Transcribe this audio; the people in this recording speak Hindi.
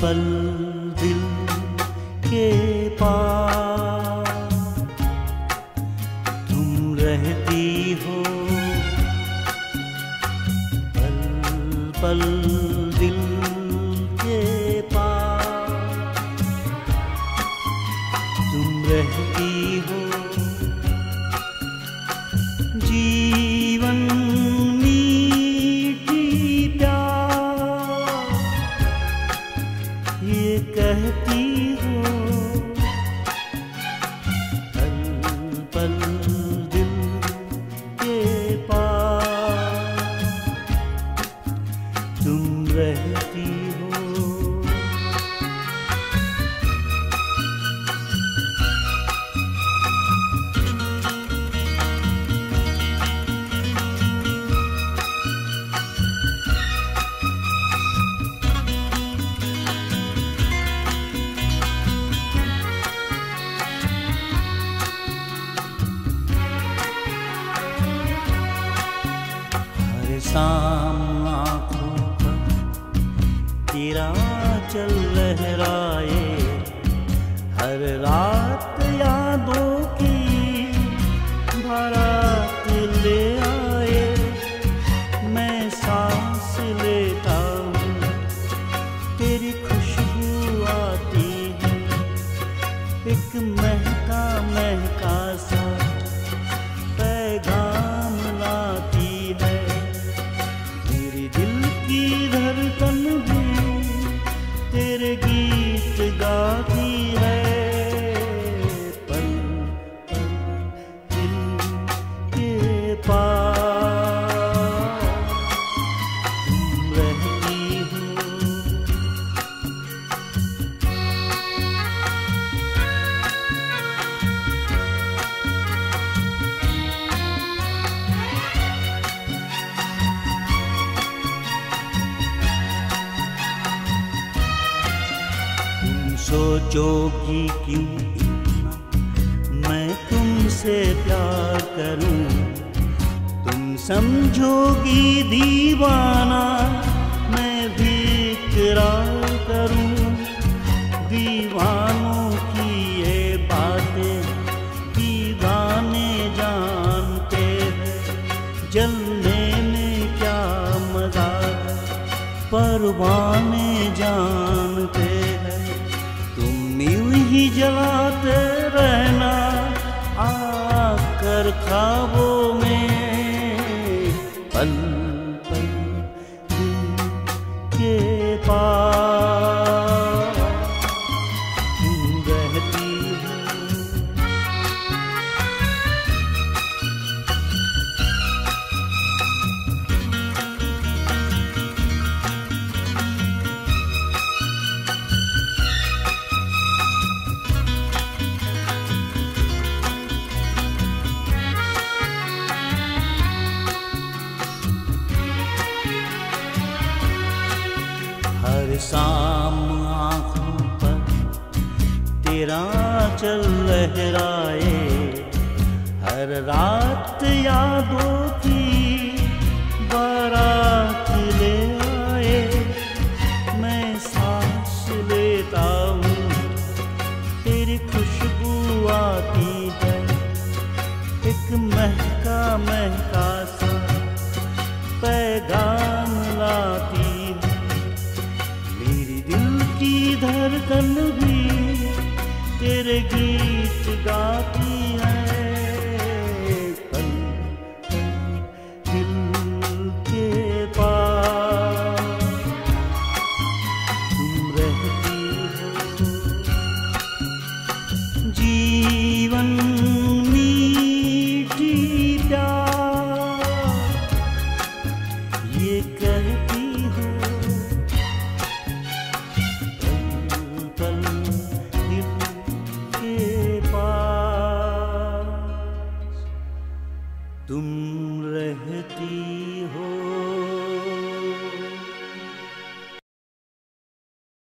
पल दिल के पास तुम रहती हो, पल पल दिल के पास तुम रहती हो। जीवन मीठी प्यार ये कहती हो, पल पल दिल के पास तुम रहती हो। शाम आँखों पर तेरा चल लहराए, हर रात यादों की बारात ले आए। मैं सांस लेता हूँ तेरी खुशबू आती है, एक महका महका सा पैगाम लाती है। धड़कन भी तेरे गीत गाती है, पल पल दिल के पास तुम रहती हो। सोचोगी क्यों इतना मैं तुमसे प्यार करूं, तुम समझोगी दीवाना मैं भी इकरार करूं। दीवानों की ये बातें दीवाने जानते हैं, जलने में क्या मजा परवाने जानते हैं। यूं ही जलाते रहना आकर ख्वाबों में, पल पल दिल के पास तुम रहती हो। हर शाम आँखों पर तेरा चल लहराए, हर रात यादों की बारात ले आए। मैं सांस लेता हूँ तेरी खुशबू आती है, एक महका महका सा पैगाम लाती है। धड़कन भी तेरे गीत गाती है, पल दिल के पास तुम रहती हो। जीवन मीठी प्यार ये कहती हो, तुम रहती हो।